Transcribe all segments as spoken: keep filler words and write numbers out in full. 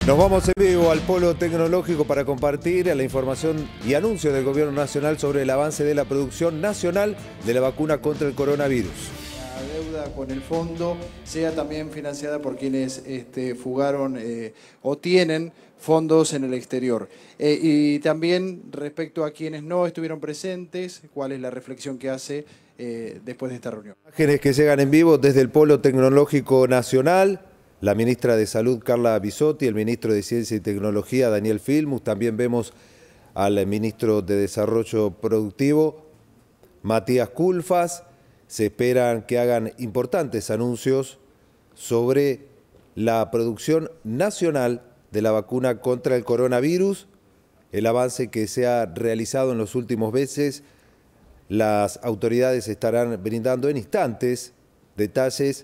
Nos vamos en vivo al Polo Tecnológico para compartir la información y anuncio del Gobierno Nacional sobre el avance de la producción nacional de la vacuna contra el coronavirus. La deuda con el fondo sea también financiada por quienes este, fugaron eh, o tienen fondos en el exterior. Eh, y también respecto a quienes no estuvieron presentes, cuál es la reflexión que hace eh, después de esta reunión. Imágenes que llegan en vivo desde el Polo Tecnológico Nacional. La ministra de Salud, Carla Bisotti, el ministro de Ciencia y Tecnología, Daniel Filmus. También vemos al ministro de Desarrollo Productivo, Matías Culfas. Se esperan que hagan importantes anuncios sobre la producción nacional de la vacuna contra el coronavirus, el avance que se ha realizado en los últimos meses. Las autoridades estarán brindando en instantes detalles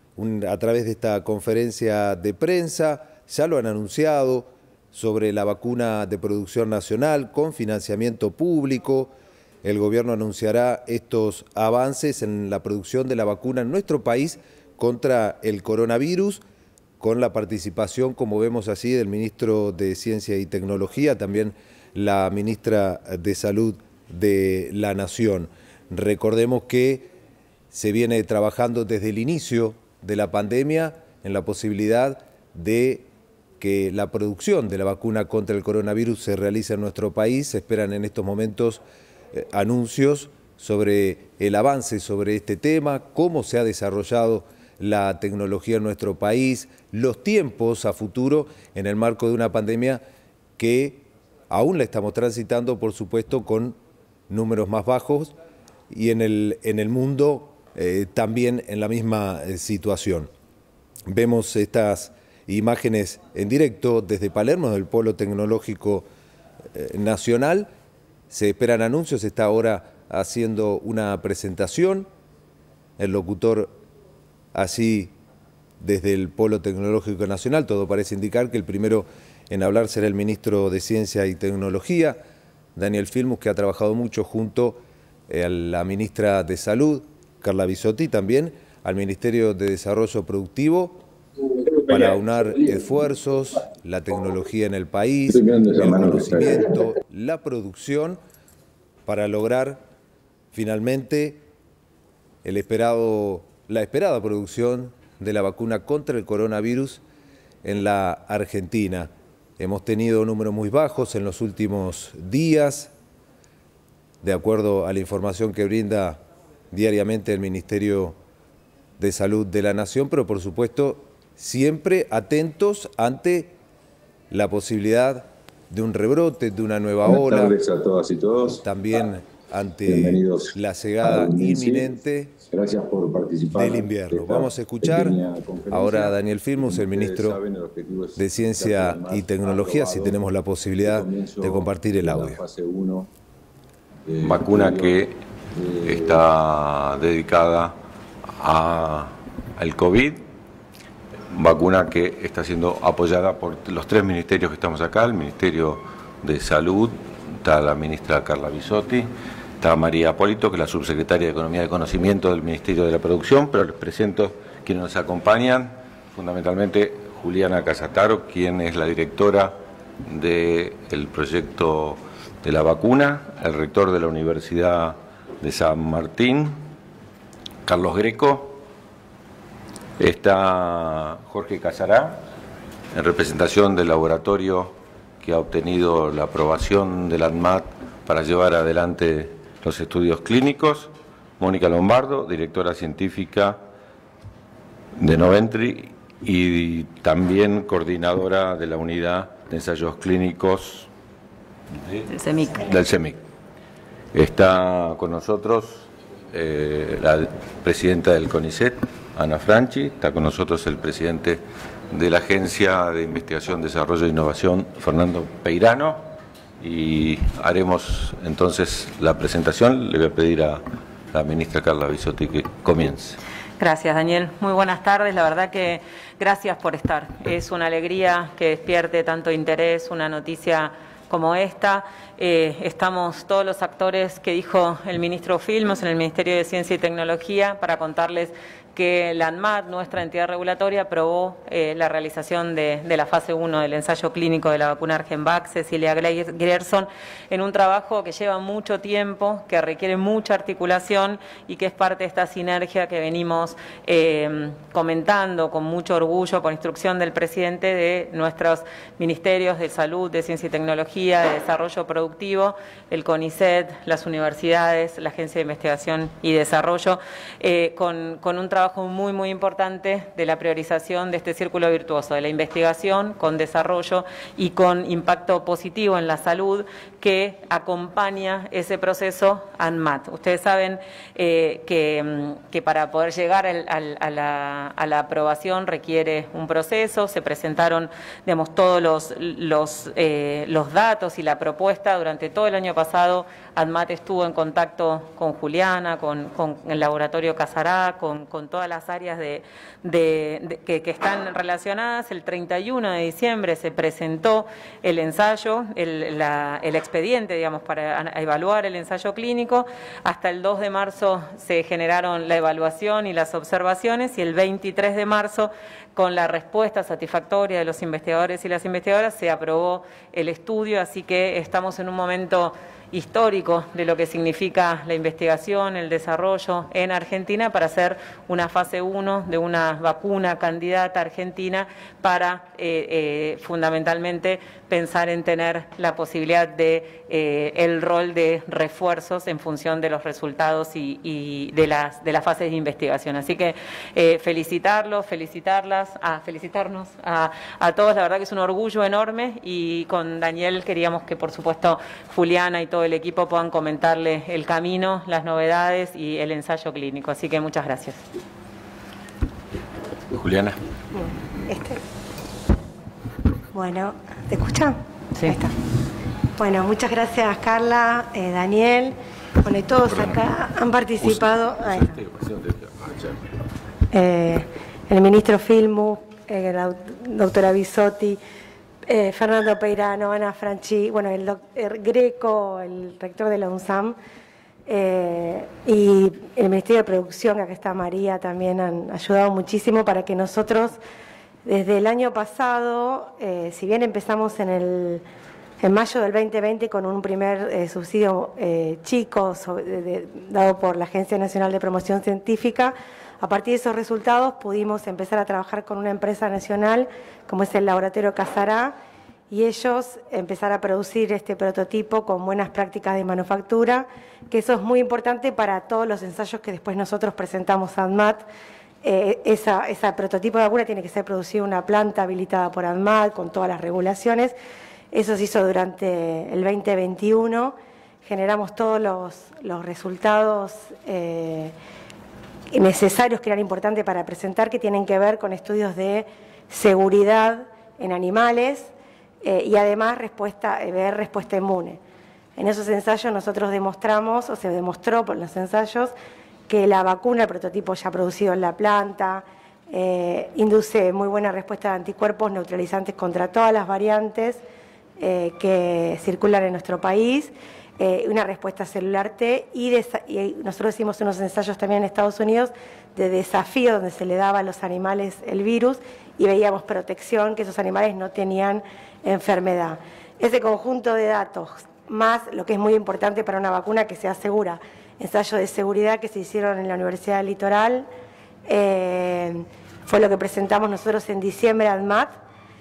a través de esta conferencia de prensa. Ya lo han anunciado sobre la vacuna de producción nacional con financiamiento público. El gobierno anunciará estos avances en la producción de la vacuna en nuestro país contra el coronavirus, con la participación, como vemos así, del ministro de Ciencia y Tecnología, también la ministra de Salud de la Nación. Recordemos que se viene trabajando desde el inicio de la pandemia en la posibilidad de que la producción de la vacuna contra el coronavirus se realice en nuestro país. Se esperan en estos momentos eh, anuncios sobre el avance sobre este tema, cómo se ha desarrollado la tecnología en nuestro país, los tiempos a futuro en el marco de una pandemia que aún la estamos transitando, por supuesto, con números más bajos y en el, en el mundo Eh, también en la misma eh, situación. Vemos estas imágenes en directo desde Palermo, del Polo Tecnológico eh, Nacional. Se esperan anuncios, está ahora haciendo una presentación. El locutor así desde el Polo Tecnológico Nacional, todo parece indicar que el primero en hablar será el ministro de Ciencia y Tecnología, Daniel Filmus, que ha trabajado mucho junto eh, a la ministra de Salud, Carla Bisotti, también al Ministerio de Desarrollo Productivo, para aunar esfuerzos, la tecnología en el país, el conocimiento, la producción, para lograr finalmente el esperado, la esperada producción de la vacuna contra el coronavirus en la Argentina. Hemos tenido números muy bajos en los últimos días, de acuerdo a la información que brinda diariamente el Ministerio de Salud de la Nación, pero por supuesto siempre atentos ante la posibilidad de un rebrote, de una nueva Buenas ola. Tardes a todas y todos. También ante Bienvenidos la llegada inminente Gracias por participar del invierno. Vamos a escuchar ahora a Daniel Filmus, el ministro de Ciencia y Tecnología, si tenemos la posibilidad de compartir el audio. Vacuna que está dedicada a, al COVID, vacuna que está siendo apoyada por los tres ministerios que estamos acá, el Ministerio de Salud, está la ministra Carla Bisotti, está María Apólito, que es la subsecretaria de Economía y Conocimiento del Ministerio de la Producción, pero les presento quienes nos acompañan, fundamentalmente Juliana Casataro, quien es la directora del proyecto de la vacuna, el rector de la Universidad de San Martín, Carlos Greco, está Jorge Casará, en representación del laboratorio que ha obtenido la aprobación del ANMAT para llevar adelante los estudios clínicos, Mónica Lombardo, directora científica de Noventri y también coordinadora de la unidad de ensayos clínicos de, del CEMIC. Del CEMIC. Está con nosotros eh, la presidenta del CONICET, Ana Franchi, está con nosotros el presidente de la Agencia de Investigación, Desarrollo e Innovación, Fernando Peirano, y haremos entonces la presentación. Le voy a pedir a la ministra Carla Bisotti que comience. Gracias, Daniel. Muy buenas tardes. La verdad que gracias por estar. Es una alegría que despierte tanto interés una noticia como esta. Eh, estamos todos los actores que dijo el ministro Filmus en el Ministerio de Ciencia y Tecnología para contarles que la ANMAT, nuestra entidad regulatoria, aprobó eh, la realización de, de la fase uno del ensayo clínico de la vacuna Argenvax, Cecilia Grierson, en un trabajo que lleva mucho tiempo, que requiere mucha articulación y que es parte de esta sinergia que venimos eh, comentando con mucho orgullo por instrucción del presidente de nuestros ministerios de Salud, de Ciencia y Tecnología, de Desarrollo Productivo, el CONICET, las universidades, la Agencia de Investigación y Desarrollo, eh, con, con un trabajo muy, muy importante de la priorización de este círculo virtuoso, de la investigación con desarrollo y con impacto positivo en la salud que acompaña ese proceso ANMAT. Ustedes saben eh, que, que para poder llegar al, al, a, la, a la aprobación requiere un proceso, se presentaron digamos, todos los, los, eh, los datos y la propuesta. Durante todo el año pasado ANMAT estuvo en contacto con Juliana, con, con el laboratorio Casará, con, con todas las áreas de, de, de, que, que están relacionadas. El treinta y uno de diciembre se presentó el ensayo, el, la, el expediente, digamos, para evaluar el ensayo clínico. Hasta el dos de marzo se generaron la evaluación y las observaciones y el veintitrés de marzo, con la respuesta satisfactoria de los investigadores y las investigadoras, se aprobó el estudio, así que estamos en un momento histórico de lo que significa la investigación, el desarrollo en Argentina para hacer una fase uno de una vacuna candidata argentina para eh, eh, fundamentalmente pensar en tener la posibilidad de eh, el rol de refuerzos en función de los resultados y, y de las de las fases de investigación. Así que eh, felicitarlos, felicitarlas, a felicitarnos a, a todos. La verdad que es un orgullo enorme y con Daniel queríamos que por supuesto Juliana y todo el equipo puedan comentarle el camino, las novedades y el ensayo clínico. Así que muchas gracias. Juliana. Este. Bueno, ¿te escuchan? Sí. Ahí está. Bueno, muchas gracias Carla, eh, Daniel. Bueno, y todos acá han participado. Ahí está. Eh, el ministro Filmu, eh, la doctora Bisotti, Eh, Fernando Peirano, Ana Franchi, bueno, el, el Greco, el rector de la UNSAM, eh, y el Ministerio de Producción, acá está María, también han ayudado muchísimo para que nosotros, desde el año pasado, eh, si bien empezamos en, el, en mayo del veinte veinte con un primer eh, subsidio eh, chico sobre, de, de, dado por la Agencia Nacional de Promoción Científica, a partir de esos resultados pudimos empezar a trabajar con una empresa nacional como es el laboratorio Casará y ellos empezar a producir este prototipo con buenas prácticas de manufactura, que eso es muy importante para todos los ensayos que después nosotros presentamos a ANMAT. Eh, esa, esa prototipo de vacuna tiene que ser producido en una planta habilitada por ANMAT con todas las regulaciones. Eso se hizo durante el veinte veintiuno, generamos todos los, los resultados eh, necesarios que eran importantes para presentar, que tienen que ver con estudios de seguridad en animales eh, y además respuesta, eh, ver respuesta inmune. En esos ensayos nosotros demostramos, o se demostró por los ensayos, que la vacuna, el prototipo ya producido en la planta, eh, induce muy buena respuesta de anticuerpos neutralizantes contra todas las variantes eh, que circulan en nuestro país, Eh, una respuesta celular T y, de, y nosotros hicimos unos ensayos también en Estados Unidos de desafío donde se le daba a los animales el virus y veíamos protección, que esos animales no tenían enfermedad. Ese conjunto de datos, más lo que es muy importante para una vacuna que sea segura, ensayos de seguridad que se hicieron en la Universidad del Litoral, eh, fue lo que presentamos nosotros en diciembre a ANMAT,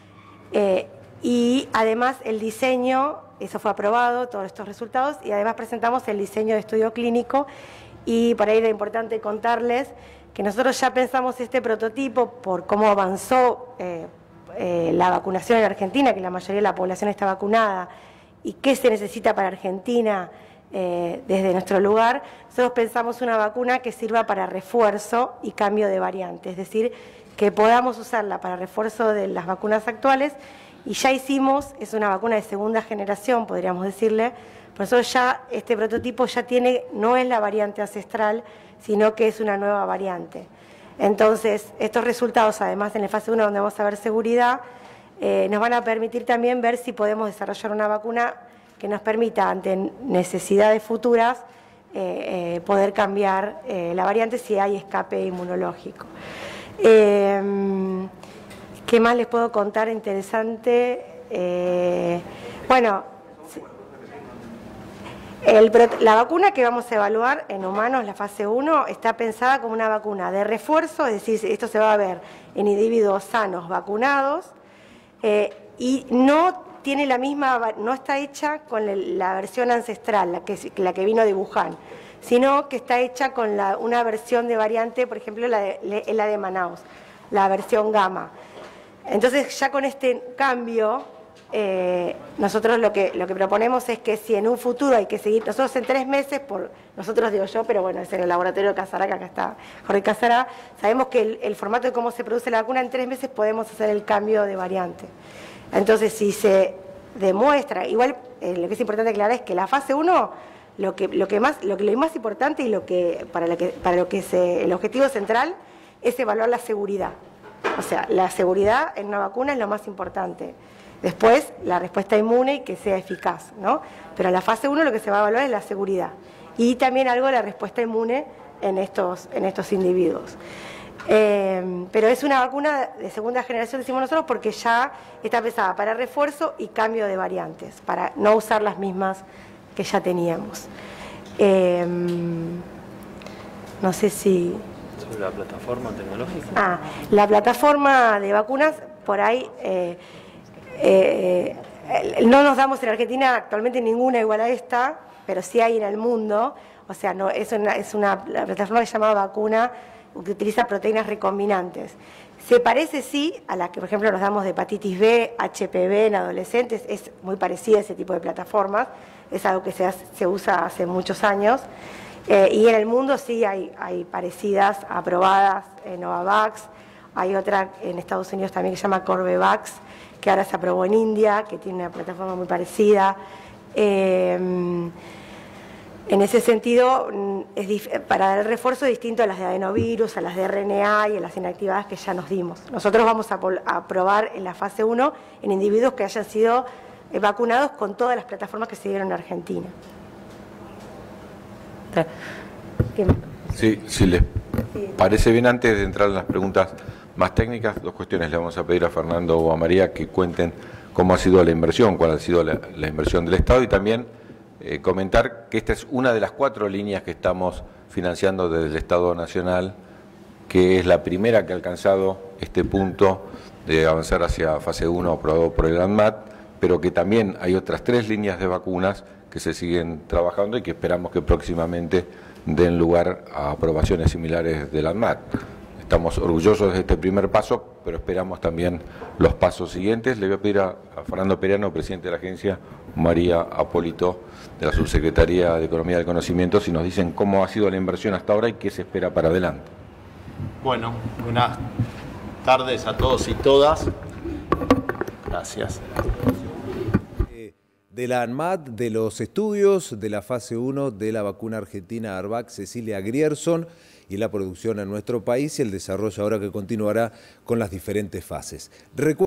eh, y además el diseño. Eso fue aprobado, todos estos resultados, y además presentamos el diseño de estudio clínico y para ir era importante contarles que nosotros ya pensamos este prototipo por cómo avanzó eh, eh, la vacunación en Argentina, que la mayoría de la población está vacunada, y qué se necesita para Argentina eh, desde nuestro lugar. Nosotros pensamos una vacuna que sirva para refuerzo y cambio de variante, es decir, que podamos usarla para refuerzo de las vacunas actuales. Y ya hicimos, es una vacuna de segunda generación, podríamos decirle, por eso ya este prototipo ya tiene, no es la variante ancestral, sino que es una nueva variante. Entonces, estos resultados, además en la fase uno, donde vamos a ver seguridad, eh, nos van a permitir también ver si podemos desarrollar una vacuna que nos permita, ante necesidades futuras, eh, eh, poder cambiar eh, la variante si hay escape inmunológico. Eh, ¿Qué más les puedo contar interesante? Eh, bueno, el, la vacuna que vamos a evaluar en humanos, la fase uno, está pensada como una vacuna de refuerzo, es decir, esto se va a ver en individuos sanos vacunados, eh, y no tiene la misma, no está hecha con la versión ancestral, la que, la que vino de Wuhan, sino que está hecha con la, una versión de variante, por ejemplo, la de, la de Manaus, la versión gamma. Entonces, ya con este cambio, eh, nosotros lo que, lo que proponemos es que si en un futuro hay que seguir, nosotros en tres meses, por nosotros digo yo, pero bueno, es en el laboratorio de Casará, que acá está Jorge Casará, sabemos que el, el formato de cómo se produce la vacuna, en tres meses podemos hacer el cambio de variante. Entonces, si se demuestra, igual eh, lo que es importante aclarar es que la fase uno, lo que, lo que más, lo que lo más importante y lo que para lo que para lo que es el objetivo central es evaluar la seguridad. O sea, la seguridad en una vacuna es lo más importante. Después, la respuesta inmune y que sea eficaz, ¿no? Pero en la fase uno lo que se va a evaluar es la seguridad. Y también algo de la respuesta inmune en estos, en estos individuos. Eh, pero es una vacuna de segunda generación, decimos nosotros, porque ya está pensada para refuerzo y cambio de variantes, para no usar las mismas que ya teníamos. Eh, no sé si... ¿Sobre la plataforma tecnológica? Ah, la plataforma de vacunas, por ahí, eh, eh, no nos damos en Argentina actualmente ninguna igual a esta, pero sí hay en el mundo. O sea, no, es una, es una la plataforma que se llama vacuna, que utiliza proteínas recombinantes. Se parece, sí, a la que, por ejemplo, nos damos de hepatitis B, H P V en adolescentes, es muy parecida a ese tipo de plataformas, es algo que se, hace, se usa hace muchos años, eh, y en el mundo sí hay, hay parecidas, aprobadas, en Novavax, hay otra en Estados Unidos también que se llama Corbevax, que ahora se aprobó en India, que tiene una plataforma muy parecida. Eh, En ese sentido, es para dar refuerzo distinto a las de adenovirus, a las de R N A y a las inactivadas que ya nos dimos. Nosotros vamos a, a probar en la fase uno en individuos que hayan sido vacunados con todas las plataformas que se dieron en Argentina. Sí, si les parece bien, antes de entrar en las preguntas más técnicas, dos cuestiones le vamos a pedir a Fernando o a María que cuenten cómo ha sido la inversión, cuál ha sido la, la inversión del Estado, y también Eh, comentar que esta es una de las cuatro líneas que estamos financiando desde el Estado Nacional, que es la primera que ha alcanzado este punto de avanzar hacia fase uno aprobado por el ANMAT, pero que también hay otras tres líneas de vacunas que se siguen trabajando y que esperamos que próximamente den lugar a aprobaciones similares del ANMAT. Estamos orgullosos de este primer paso, pero esperamos también los pasos siguientes. Le voy a pedir a, a Fernando Periano, presidente de la agencia, María Apólito, de la Subsecretaría de Economía del Conocimiento, si nos dicen cómo ha sido la inversión hasta ahora y qué se espera para adelante. Bueno, buenas tardes a todos y todas. Gracias. De la ANMAT, de los estudios de la fase uno de la vacuna argentina Arvac, Cecilia Grierson, y la producción en nuestro país y el desarrollo ahora que continuará con las diferentes fases. Recu